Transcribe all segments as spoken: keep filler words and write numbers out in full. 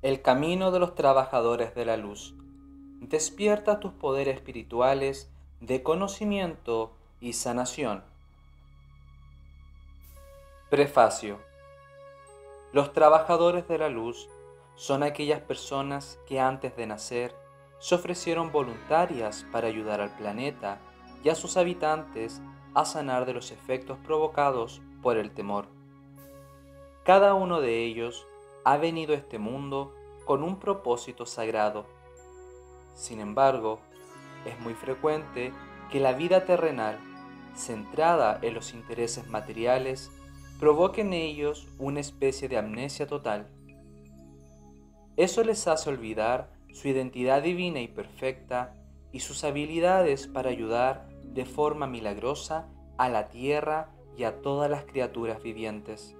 El camino de los trabajadores de la luz. Despierta tus poderes espirituales de conocimiento y sanación. Prefacio. Los trabajadores de la luz son aquellas personas que antes de nacer se ofrecieron voluntarias para ayudar al planeta y a sus habitantes a sanar de los efectos provocados por el temor. Cada uno de ellos ha venido a este mundo con un propósito sagrado. Sin embargo, es muy frecuente que la vida terrenal, centrada en los intereses materiales, provoque en ellos una especie de amnesia total. Eso les hace olvidar su identidad divina y perfecta y sus habilidades para ayudar de forma milagrosa a la tierra y a todas las criaturas vivientes.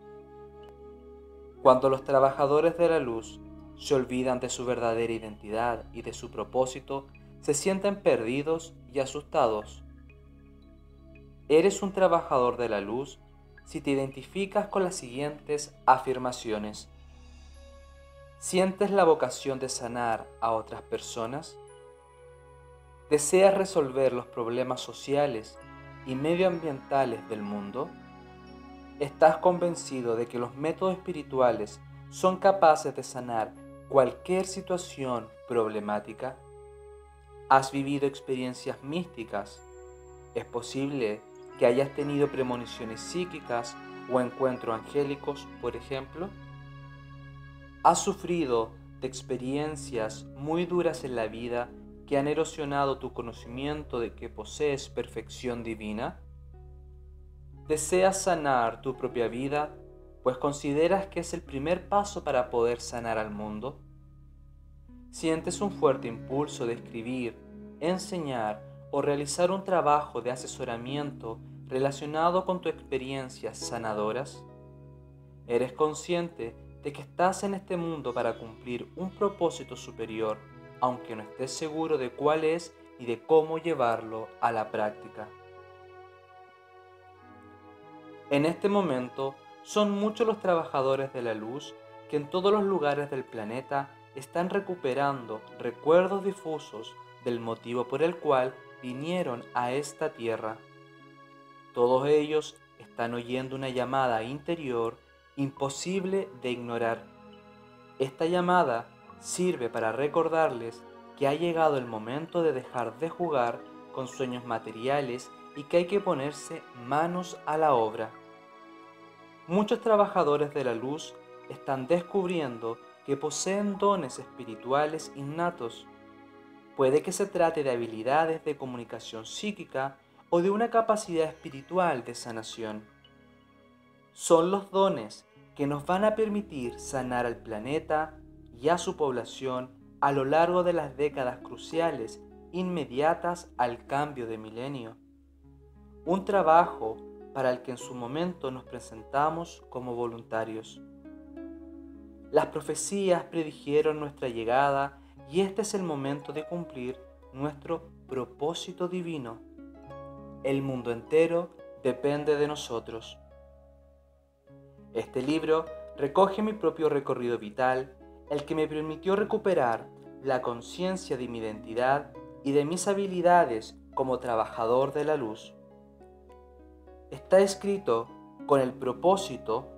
Cuando los trabajadores de la luz se olvidan de su verdadera identidad y de su propósito, se sienten perdidos y asustados. Eres un trabajador de la luz si te identificas con las siguientes afirmaciones. ¿Sientes la vocación de sanar a otras personas? ¿Deseas resolver los problemas sociales y medioambientales del mundo? ¿Estás convencido de que los métodos espirituales son capaces de sanar cualquier situación problemática? ¿Has vivido experiencias místicas? ¿Es posible que hayas tenido premoniciones psíquicas o encuentros angélicos, por ejemplo? ¿Has sufrido de experiencias muy duras en la vida que han erosionado tu conocimiento de que posees perfección divina? ¿Deseas sanar tu propia vida, pues consideras que es el primer paso para poder sanar al mundo? ¿Sientes un fuerte impulso de escribir, enseñar o realizar un trabajo de asesoramiento relacionado con tus experiencias sanadoras? ¿Eres consciente de que estás en este mundo para cumplir un propósito superior, aunque no estés seguro de cuál es y de cómo llevarlo a la práctica? En este momento, son muchos los trabajadores de la luz que en todos los lugares del planeta están recuperando recuerdos difusos del motivo por el cual vinieron a esta tierra. Todos ellos están oyendo una llamada interior imposible de ignorar. Esta llamada sirve para recordarles que ha llegado el momento de dejar de jugar con sueños materiales y que hay que ponerse manos a la obra. Muchos trabajadores de la luz están descubriendo que poseen dones espirituales innatos. Puede que se trate de habilidades de comunicación psíquica o de una capacidad espiritual de sanación. Son los dones que nos van a permitir sanar al planeta y a su población a lo largo de las décadas cruciales inmediatas al cambio de milenio. Un trabajo para el que en su momento nos presentamos como voluntarios. Las profecías predijeron nuestra llegada y este es el momento de cumplir nuestro propósito divino. El mundo entero depende de nosotros. Este libro recoge mi propio recorrido vital, el que me permitió recuperar la conciencia de mi identidad y de mis habilidades como trabajador de la luz. Está escrito con el propósito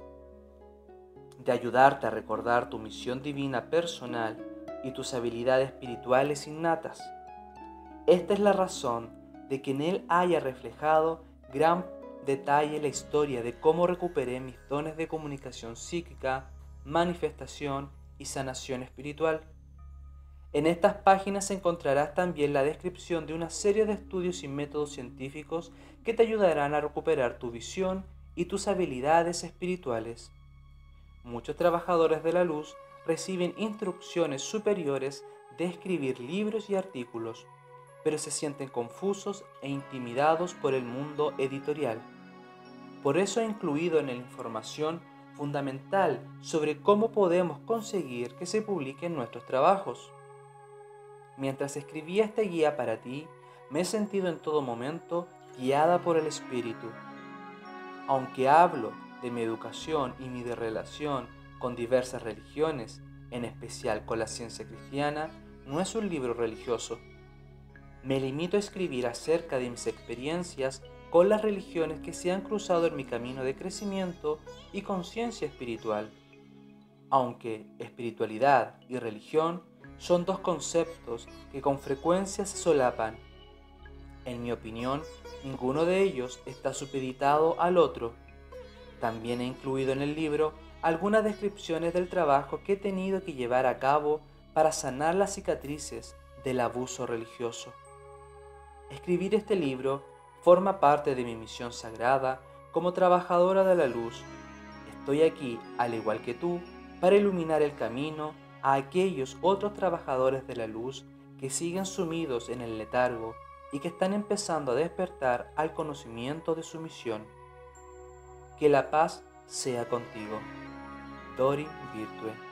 de ayudarte a recordar tu misión divina personal y tus habilidades espirituales innatas. Esta es la razón de que en él haya reflejado gran detalle la historia de cómo recuperé mis dones de comunicación psíquica, manifestación y sanación espiritual. En estas páginas encontrarás también la descripción de una serie de estudios y métodos científicos que te ayudarán a recuperar tu visión y tus habilidades espirituales. Muchos trabajadores de la luz reciben instrucciones superiores de escribir libros y artículos, pero se sienten confusos e intimidados por el mundo editorial. Por eso he incluido en la información fundamental sobre cómo podemos conseguir que se publiquen nuestros trabajos. Mientras escribía esta guía para ti, me he sentido en todo momento guiada por el Espíritu. Aunque hablo de mi educación y mi relación con diversas religiones, en especial con la ciencia cristiana, no es un libro religioso. Me limito a escribir acerca de mis experiencias con las religiones que se han cruzado en mi camino de crecimiento y conciencia espiritual. Aunque espiritualidad y religión son dos conceptos que con frecuencia se solapan, en mi opinión, ninguno de ellos está supeditado al otro. También he incluido en el libro algunas descripciones del trabajo que he tenido que llevar a cabo para sanar las cicatrices del abuso religioso. Escribir este libro forma parte de mi misión sagrada como trabajadora de la luz. Estoy aquí, al igual que tú, para iluminar el camino a aquellos otros trabajadores de la luz que siguen sumidos en el letargo y que están empezando a despertar al conocimiento de su misión. Que la paz sea contigo. Dori Virtue.